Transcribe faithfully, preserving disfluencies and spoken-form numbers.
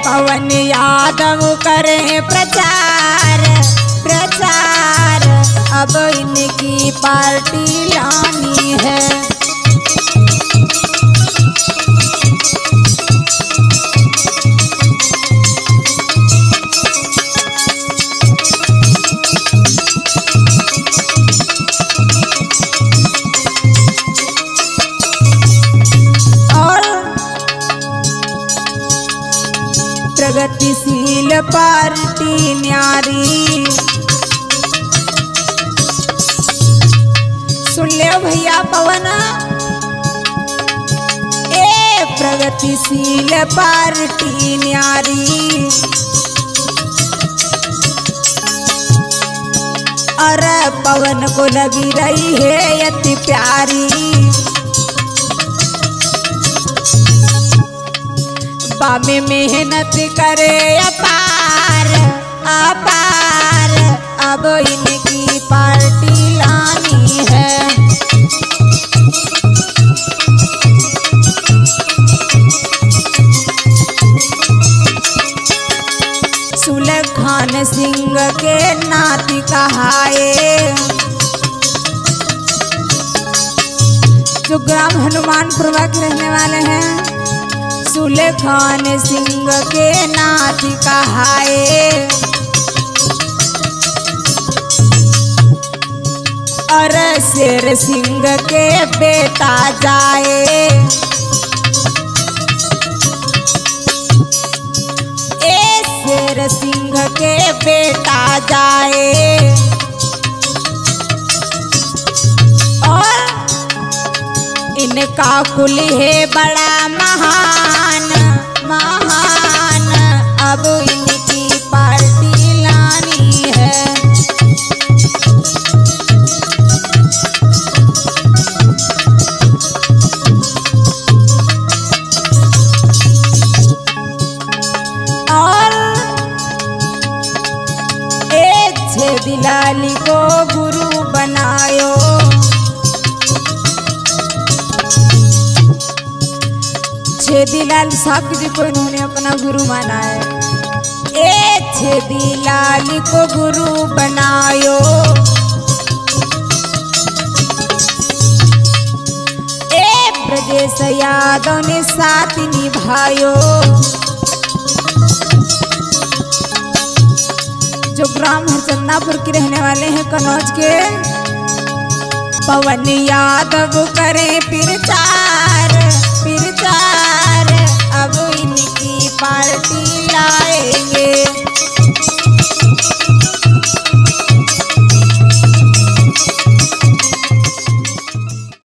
पवन यादव करे प्रचार प्रचार, अब इनकी पार्टी लानी है। प्रगतिशील पार्टी न्यारी, सुन ले भैया पवन, ए प्रगतिशील पार्टी न्यारी, और पवन को लगी रही है अति प्यारी। बामे मेहनत करे अपार अपार, अब इनकी पार्टी लानी है। सुलखान सिंह के नाती कहाए, जो ग्राम हनुमानपुर के रहने वाले हैं। सुलखान सिंह के नाती कहाए, और शेर सिंह के बेटा जाए। ए शेर सिंह के बेटा जाए, और इनका कुल है बड़ा महान महान, अब इनकी पार्टी लानी है। और एक छेदीलाल को गुरु बनायो, छेदीलाल साहब जी को इन्होंने अपना गुरु माना है। ए छेदीलाल को गुरु बनायो, ए ब्रजेश यादव ने साथ निभायो, जो ग्राम हरचंदापुर के रहने वाले हैं कन्नौज के। पवन यादव करे प्रचार प्रचार, अब इनकी पार्टी